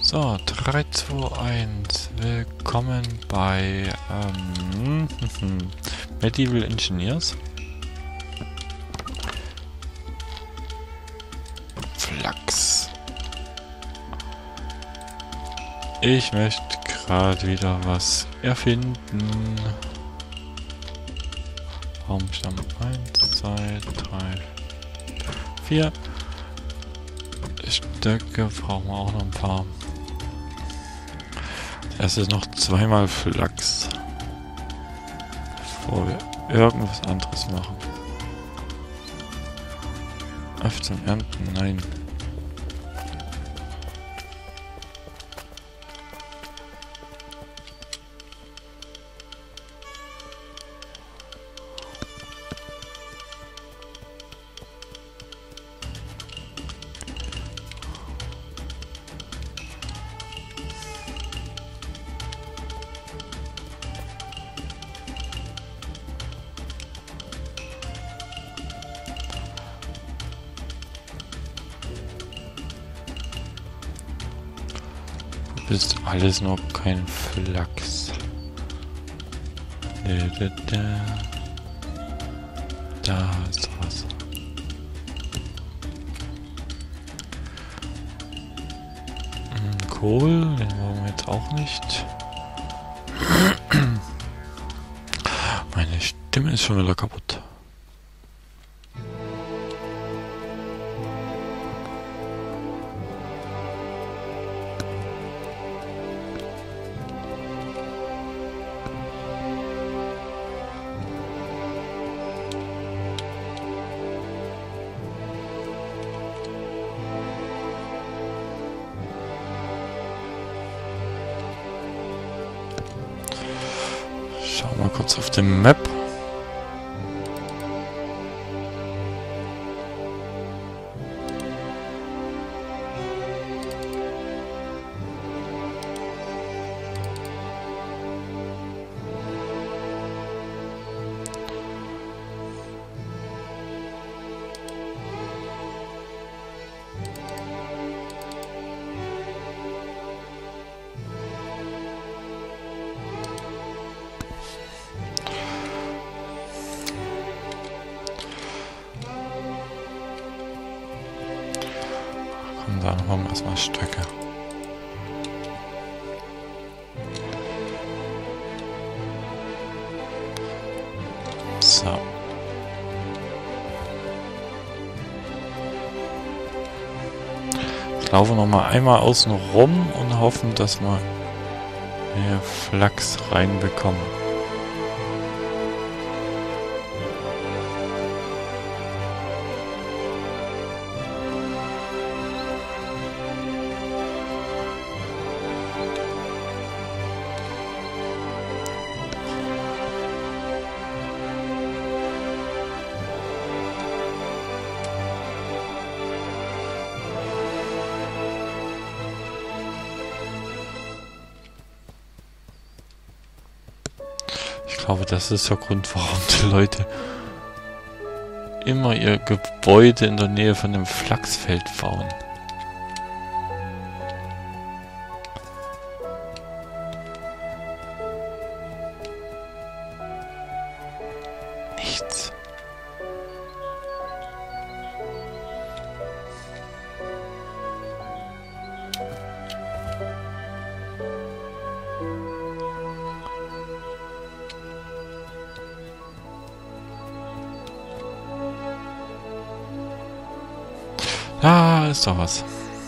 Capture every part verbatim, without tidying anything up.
So, drei, zwei, eins. Willkommen bei ähm, Medieval Engineers. Flachs. Ich möchte gerade wieder was erfinden. Baumstamm eins, zwei, drei, vier. Stöcke brauchen wir auch noch ein paar. Es ist noch zweimal Flachs, bevor wir irgendwas anderes machen. Auf zum Ernten, nein. Ist alles nur kein Flachs. Da, da, da. Da ist was. Hm, Kohl, den wollen wir jetzt auch nicht. Meine Stimme ist schon wieder kaputt. Schauen wir mal kurz auf dem Map. Und dann haben wir erstmal Stöcke. So. Ich laufe noch mal einmal außen rum und hoffen, dass wir hier Flachs reinbekommen. Ich glaube, das ist der Grund, warum die Leute immer ihr Gebäude in der Nähe von dem Flachsfeld bauen. Nichts. Da ist doch was.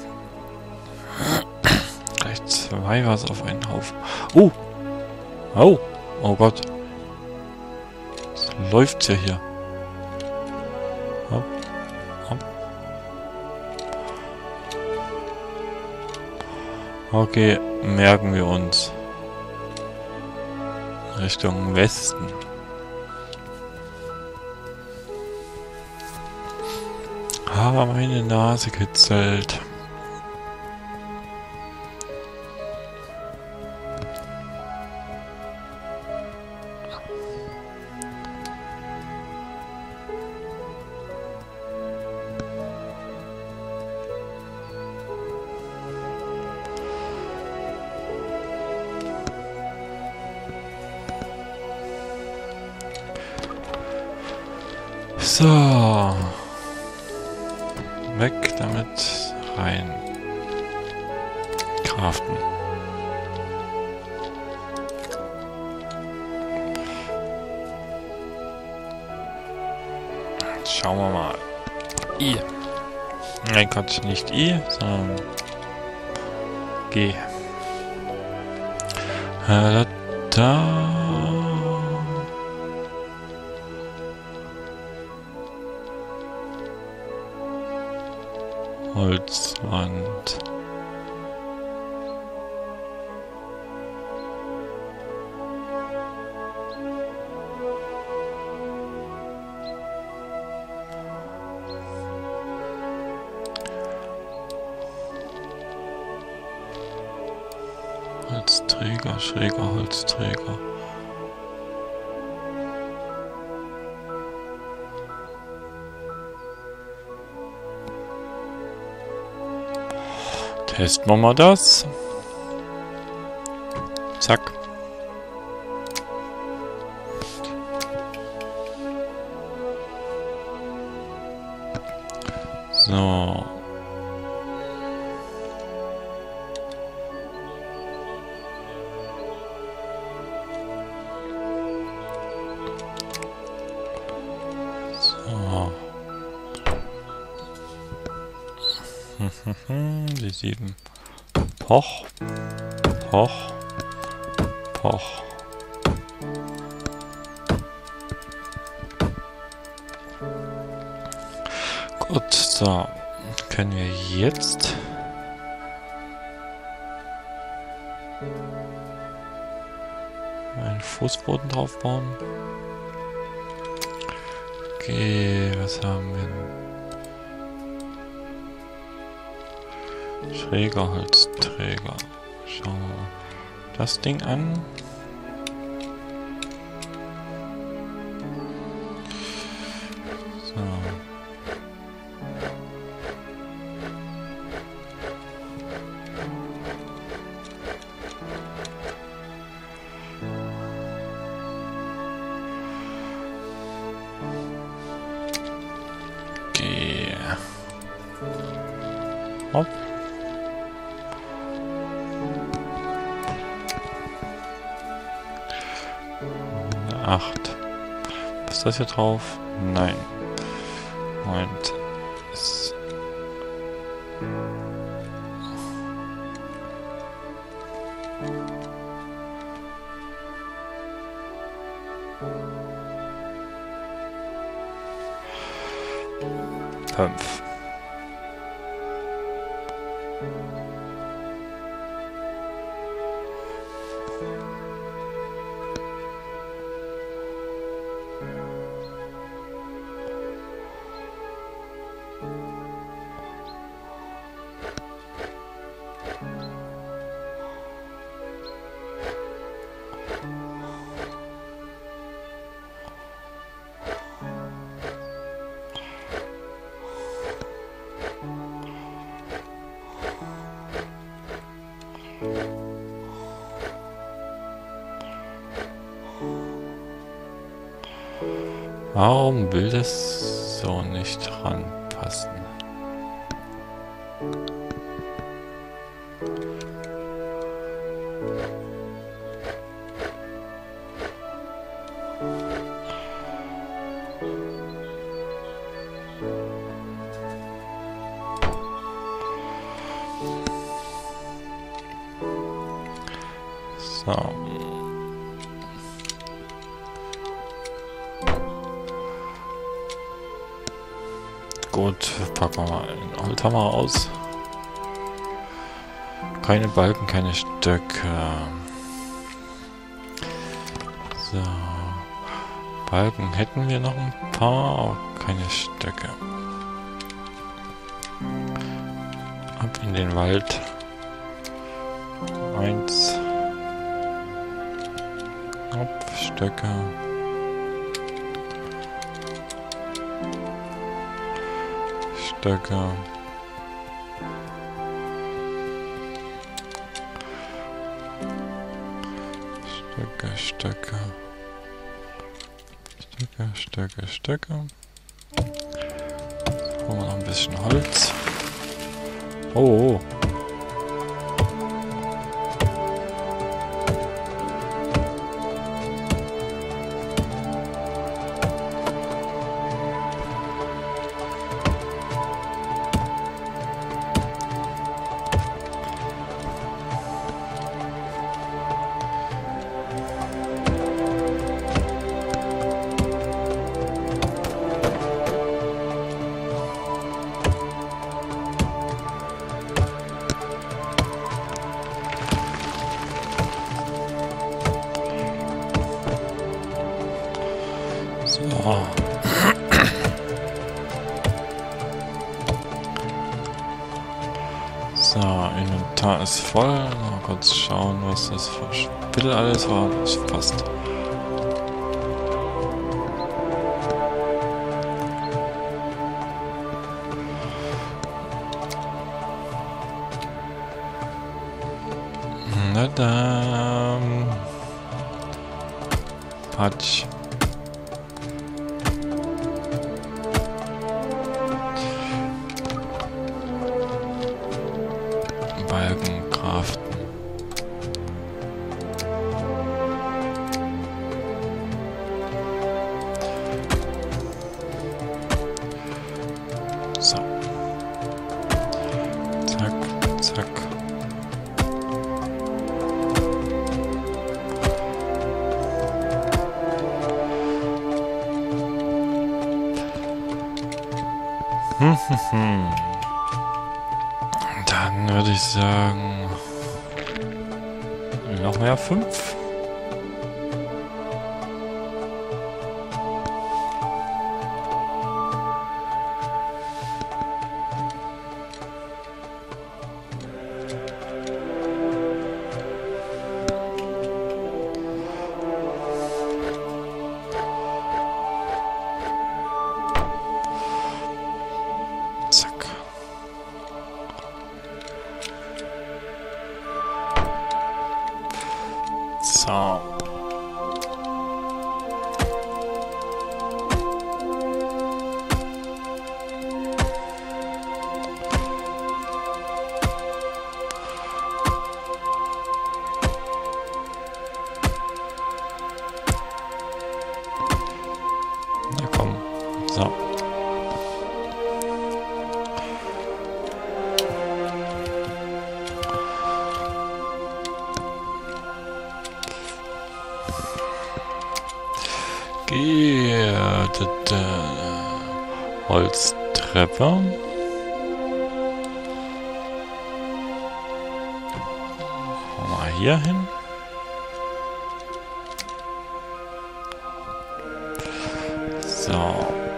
Gleich zwei was auf einen Haufen. Oh! Oh! Oh Gott. Es läuft's ja hier. Hopp. Hopp. Okay, merken wir uns. Richtung Westen. Ah, meine Nase kitzelt. So. Weg damit. Rein. Craften. Schauen wir mal. I. Nein Gott, nicht I, sondern G. Äh, da. Holzwand. Holzträger, schräger Holzträger. Testen wir mal das. Zack. So. So. Die sieben. Poch. Poch. Poch. Gut, so. Können wir jetzt einen Fußboden drauf bauen? Okay, was haben wir denn? Schräger Holzträger. Schauen wir mal das Ding an. So. Okay. Hopp. acht. Ist das hier drauf? Nein. Moment. Ist fünf. Warum will das so nicht ranpassen? So. Gut, packen wir mal den Holzhammer aus. Keine Balken, keine Stöcke. So. Balken hätten wir noch ein paar, aber keine Stöcke. Ab in den Wald. Eins. Hopp, Stöcke. Stöcke. Stöcke, Stöcke. Stöcke, Stöcke, Stöcke. Holen wir noch ein bisschen Holz. Oh, oh. So. So, Inventar ist voll. Mal kurz schauen, was das für Spiel alles war. Das passt. Na dann. Patsch. Balken craften. So. Zack, zack. Hm, hm, hm. Dann würde ich sagen, noch mehr fünf. Zack. So. Na komm. So. Geerdete Holztreppe. Mal hier hin. So.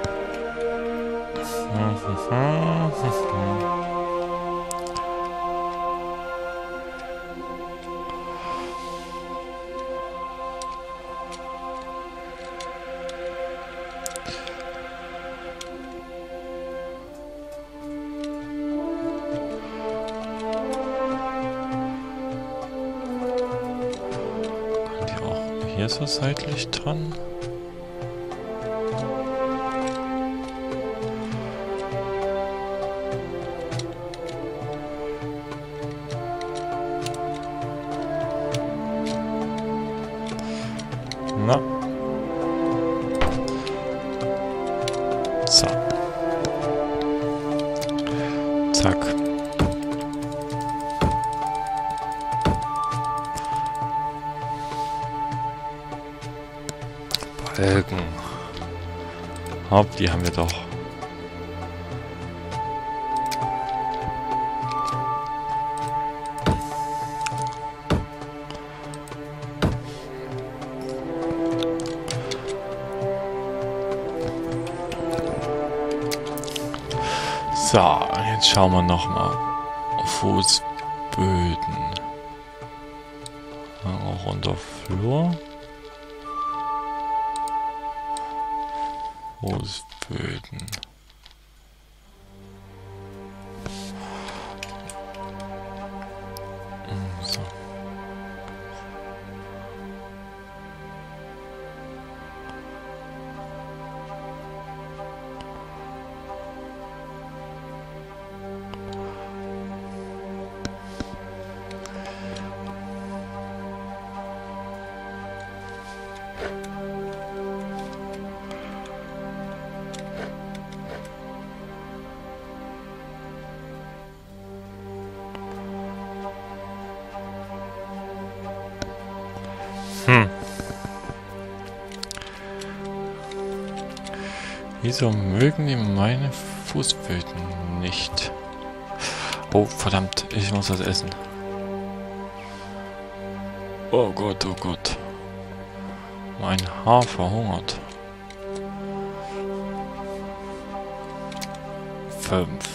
Hier ist er seitlich dran. Na. So. Zack. Balken. Haupt, die haben wir doch. So, jetzt schauen wir nochmal. Fußböden. Auch unter Flur. Fußböden. So. Wieso mögen die meine Fußböden nicht? Oh, verdammt, ich muss das essen. Oh Gott, oh Gott. Mein Haar verhungert. Fünf.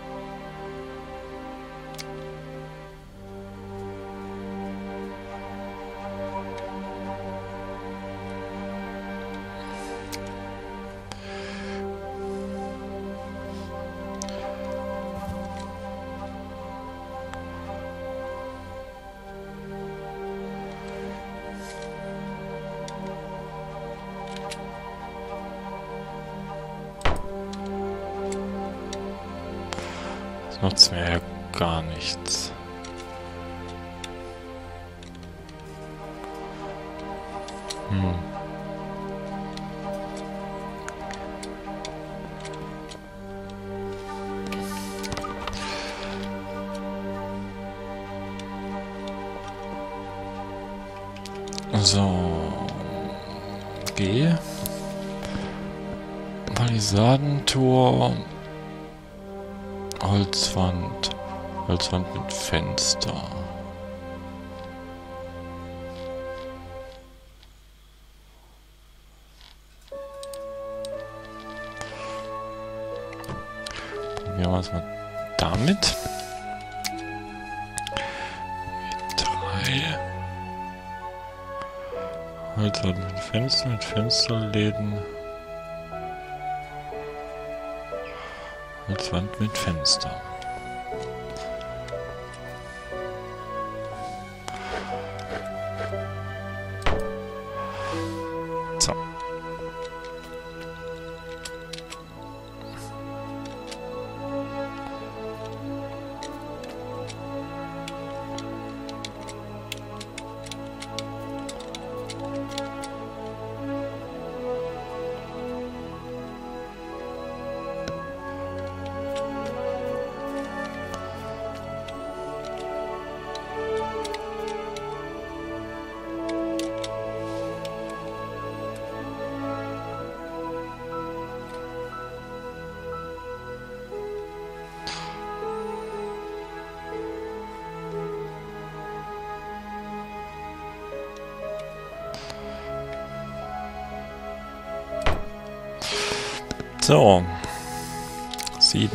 Nutzt mir ja gar nichts. Hm. So. G. Palisadentor. Holzwand. Holzwand mit Fenster. Probieren wir es mal damit. drei. Holzwand mit Fenster, mit Fensterläden. Holzwand mit Fenster. So. So, sieben.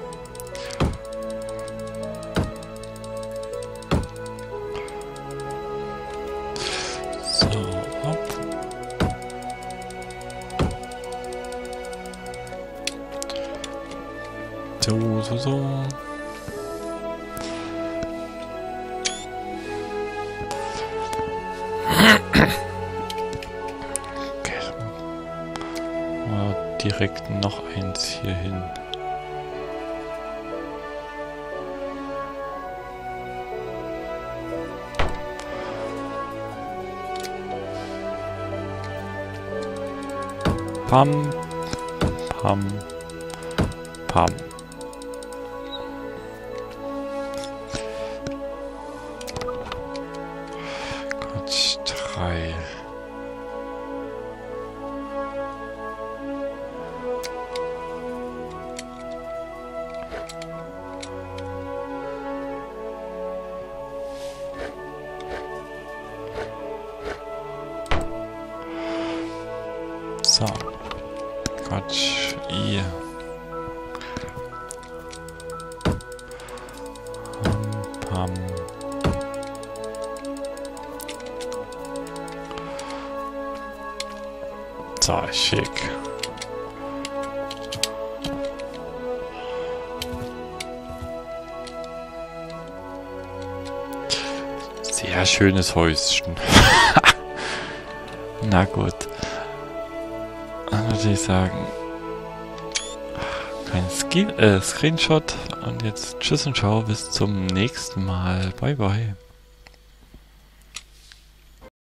So, hopp. So, so, so. Direkt noch eins hier hin. Pam, pam, pam. Quatsch, drei. So, Quatsch, I. Pam, pam. So, schick. Sehr schönes Häuschen. Na gut. Dann würde ich sagen, kein Skill, äh, Screenshot und jetzt tschüss und ciao, bis zum nächsten Mal. Bye bye.